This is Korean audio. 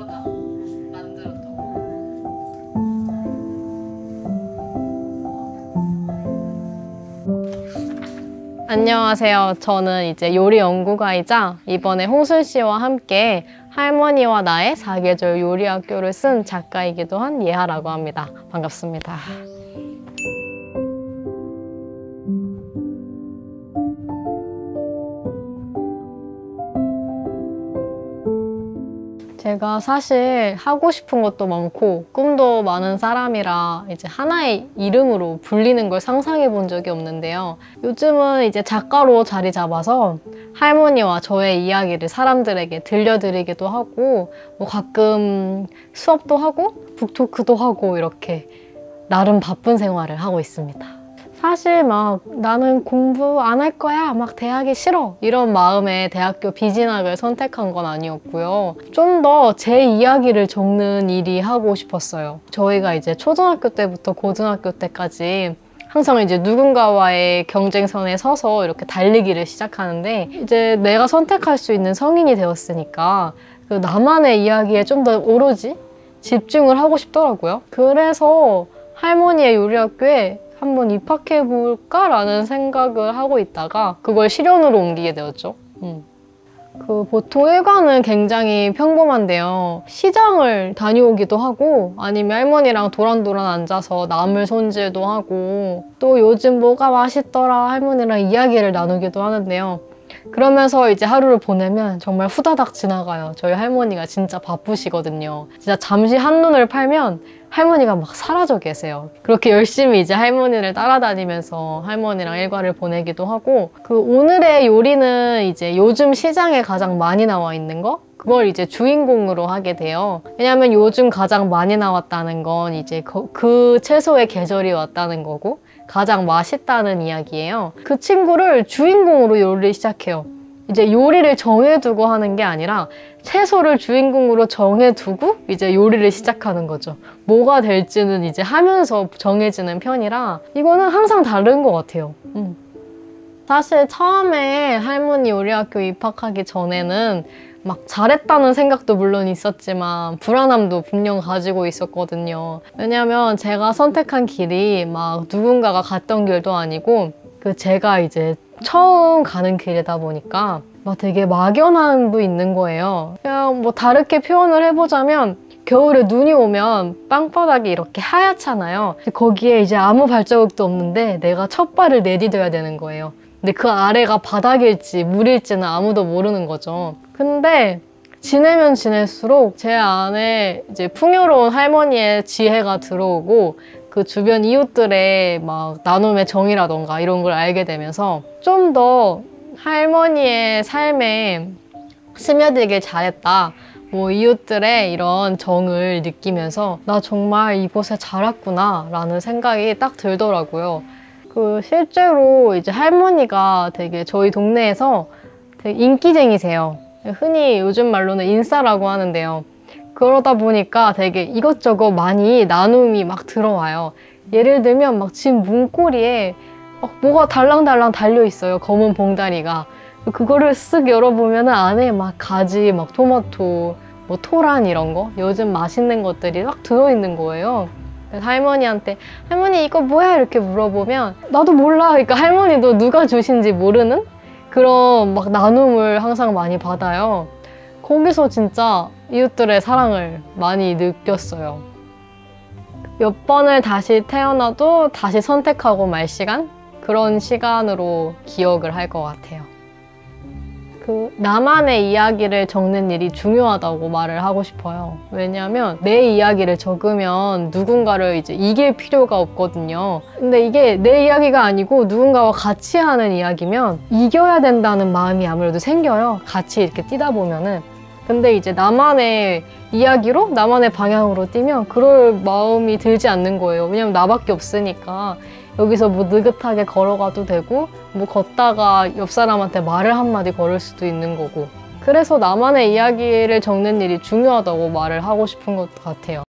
맞아. 만들었던 거. 안녕하세요. 저는 이제 요리 연구가이자 이번에 홍순 씨와 함께 할머니와 나의 사계절 요리학교를 쓴 작가이기도 한 예하라고 합니다. 반갑습니다. 제가 사실 하고 싶은 것도 많고 꿈도 많은 사람이라 이제 하나의 이름으로 불리는 걸 상상해 본 적이 없는데요. 요즘은 이제 작가로 자리 잡아서 할머니와 저의 이야기를 사람들에게 들려드리기도 하고 뭐 가끔 수업도 하고 북토크도 하고 이렇게 나름 바쁜 생활을 하고 있습니다. 사실 막 나는 공부 안 할 거야, 막 대학이 싫어 이런 마음에 대학교 비진학을 선택한 건 아니었고요. 좀 더 제 이야기를 적는 일이 하고 싶었어요. 저희가 이제 초등학교 때부터 고등학교 때까지 항상 이제 누군가와의 경쟁선에 서서 이렇게 달리기를 시작하는데 이제 내가 선택할 수 있는 성인이 되었으니까 그 나만의 이야기에 좀 더 오로지 집중을 하고 싶더라고요. 그래서 할머니의 요리학교에 한번 입학해볼까? 라는 생각을 하고 있다가 그걸 실현으로 옮기게 되었죠. 보통 일과는 굉장히 평범한데요. 시장을 다녀오기도 하고 아니면 할머니랑 도란도란 앉아서 나물 손질도 하고 또 요즘 뭐가 맛있더라 할머니랑 이야기를 나누기도 하는데요. 그러면서 이제 하루를 보내면 정말 후다닥 지나가요. 저희 할머니가 진짜 바쁘시거든요. 진짜 잠시 한눈을 팔면 할머니가 막 사라져 계세요. 그렇게 열심히 이제 할머니를 따라다니면서 할머니랑 일과를 보내기도 하고 오늘의 요리는 이제 요즘 시장에 가장 많이 나와 있는 거? 그걸 이제 주인공으로 하게 돼요. 왜냐면 요즘 가장 많이 나왔다는 건 이제 그 채소의 계절이 왔다는 거고 가장 맛있다는 이야기예요. 그 친구를 주인공으로 요리를 시작해요. 이제 요리를 정해두고 하는 게 아니라 채소를 주인공으로 정해두고 이제 요리를 시작하는 거죠. 뭐가 될지는 이제 하면서 정해지는 편이라 이거는 항상 다른 것 같아요. 사실 처음에 할머니 요리학교 입학하기 전에는 막 잘했다는 생각도 물론 있었지만 불안함도 분명 가지고 있었거든요. 왜냐면 제가 선택한 길이 막 누군가가 갔던 길도 아니고 제가 이제 처음 가는 길이다 보니까 막 되게 막연함도 있는 거예요. 그냥 뭐 다르게 표현을 해보자면 겨울에 눈이 오면 땅바닥이 이렇게 하얗잖아요. 거기에 이제 아무 발자국도 없는데 내가 첫 발을 내디뎌야 되는 거예요. 근데 그 아래가 바닥일지 물일지는 아무도 모르는 거죠. 근데 지내면 지낼수록 제 안에 이제 풍요로운 할머니의 지혜가 들어오고 그 주변 이웃들의 막 나눔의 정이라던가 이런 걸 알게 되면서 좀 더 할머니의 삶에 스며들길 잘했다. 뭐 이웃들의 이런 정을 느끼면서 나 정말 이곳에 잘 왔구나 라는 생각이 딱 들더라고요. 실제로 이제 할머니가 되게 저희 동네에서 되게 인기쟁이세요. 흔히 요즘 말로는 인싸라고 하는데요. 그러다 보니까 되게 이것저것 많이 나눔이 막 들어와요. 예를 들면 막 집 문고리에 막 뭐가 달랑달랑 달려있어요. 검은 봉다리가. 그거를 쓱 열어보면 안에 막 가지, 막 토마토, 뭐 토란 이런 거 요즘 맛있는 것들이 막 들어있는 거예요. 그래서 할머니한테 할머니 이거 뭐야? 이렇게 물어보면 나도 몰라. 그러니까 할머니도 누가 주신지 모르는 그런 막 나눔을 항상 많이 받아요. 거기서 진짜 이웃들의 사랑을 많이 느꼈어요. 몇 번을 다시 태어나도 다시 선택하고 말 시간? 그런 시간으로 기억을 할 것 같아요. 나만의 이야기를 적는 일이 중요하다고 말을 하고 싶어요. 왜냐하면 내 이야기를 적으면 누군가를 이제 이길 필요가 없거든요. 근데 이게 내 이야기가 아니고 누군가와 같이 하는 이야기면 이겨야 된다는 마음이 아무래도 생겨요. 같이 이렇게 뛰다 보면은. 근데 이제 나만의 이야기로 나만의 방향으로 뛰면 그럴 마음이 들지 않는 거예요. 왜냐면 나밖에 없으니까 여기서 뭐 느긋하게 걸어가도 되고 뭐 걷다가 옆 사람한테 말을 한마디 걸을 수도 있는 거고 그래서 나만의 이야기를 적는 일이 중요하다고 말을 하고 싶은 것 같아요.